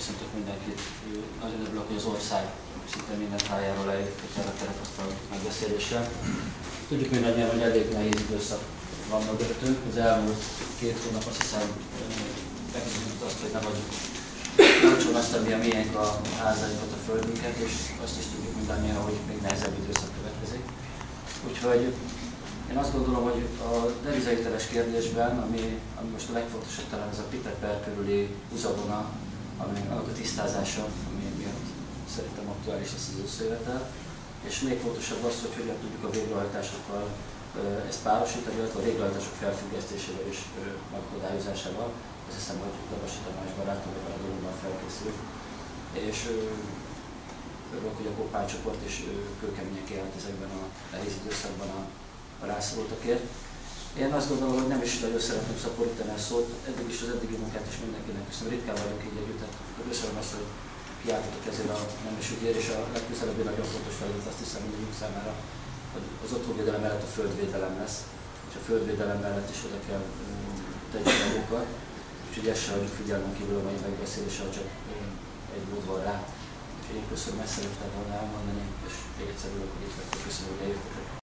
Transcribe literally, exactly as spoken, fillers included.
Köszöntök mindenkit. Nagyon örülök, hogy az ország szinte minden tájáról eljött erre a kerekasztal megbeszélésre. Tudjuk mindannyian, hogy elég nehéz időszak van mögöttünk. Az elmúlt két hónap azt hiszem megmutatta azt, hogy nem vagyunk olcsón azt, ami a miénk a házainkat, a földünket, és azt is tudjuk mindannyian, hogy még nehezebb időszak következik. Úgyhogy én azt gondolom, hogy a devizahiteles kérdésben, ami, ami most a legfontosabb talán ez a Piteper körüli húzavona, ami annak a tisztázása, ami miatt szerintem aktuális lesz az összejövetel. És még fontosabb az, hogy hogyan tudjuk a végrehajtásokkal ezt párosítani, illetve a végrehajtások felfüggesztésével és megakadályozásával. Azt hiszem, hogy Lavasi Tamás barátom ebben a dologban felkészült. És örülök, hogy a Koppány csoport is kőkeményen kiállt ezekben a nehéz időszakban a, a rászorultakért. Én azt gondolom, hogy nem is nagyon szeretném szaporítani a szót, eddig is az eddigi munkát is mindenkinek köszönöm. Ritkán vagyok így együtt, tehát köszönöm azt, hogy kiálltatok ezért a nemes ügyért, és a legközelebbi nagyon fontos feladat azt hiszem mindegyünk számára, hogy az otthonvédelem mellett a földvédelem lesz, és a földvédelem mellett is oda kell tegyük magunkat. Úgyhogy ezt sem hagyjuk figyelmen kívül a mai megbeszéléssel, csak egy mód van rá. Úgyhogy én köszönöm, ezt szerettem volna elmondani, és még egyszer örülök, hogy itt vagytok, köszönöm, hogy eljöttetek.